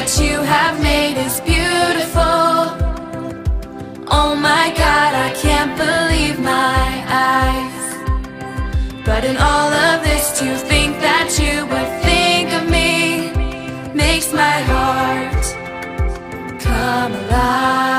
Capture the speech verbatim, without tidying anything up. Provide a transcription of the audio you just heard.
that you have made is beautiful. Oh my God, I can't believe my eyes. But in all of this, to think that you would think of me makes my heart come alive.